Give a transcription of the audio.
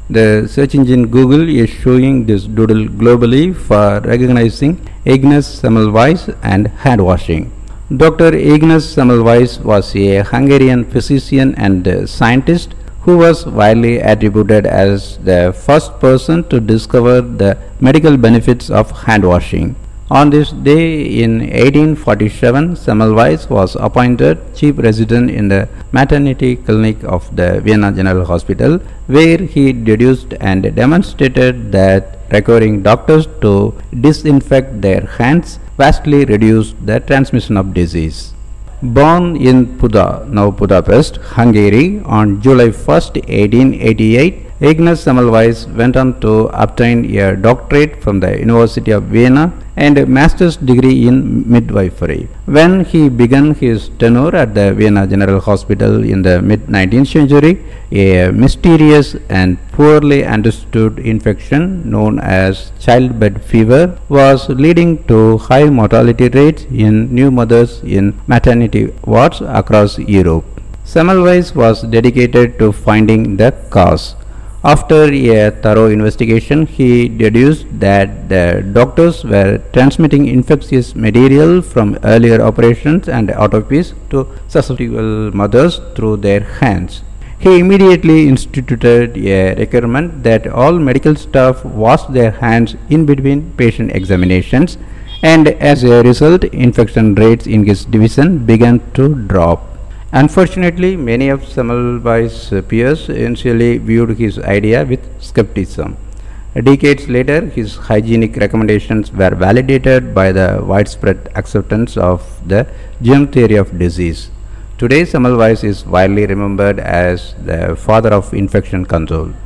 The search engine Google is showing this doodle globally for recognizing Ignaz Semmelweis and handwashing. Dr. Ignaz Semmelweis was a Hungarian physician and scientist who was widely attributed as the first person to discover the medical benefits of handwashing. On this day in 1847, Semmelweis was appointed chief resident in the maternity clinic of the Vienna General Hospital, where he deduced and demonstrated that requiring doctors to disinfect their hands vastly reduced the transmission of disease. Born in Buda, now Budapest, Hungary, on July 1, 1888, Ignaz Semmelweis went on to obtain a doctorate from the University of Vienna and a master's degree in midwifery. When he began his tenure at the Vienna General Hospital in the mid-19th century, a mysterious and poorly understood infection known as childbed fever was leading to high mortality rates in new mothers in maternity wards across Europe. Semmelweis was dedicated to finding the cause. After a thorough investigation, he deduced that the doctors were transmitting infectious material from earlier operations and autopsies to susceptible mothers through their hands. He immediately instituted a requirement that all medical staff wash their hands in between patient examinations, and as a result, infection rates in his division began to drop. Unfortunately, many of Semmelweis' peers initially viewed his idea with skepticism. Decades later, his hygienic recommendations were validated by the widespread acceptance of the germ theory of disease. Today, Semmelweis is widely remembered as the father of infection control.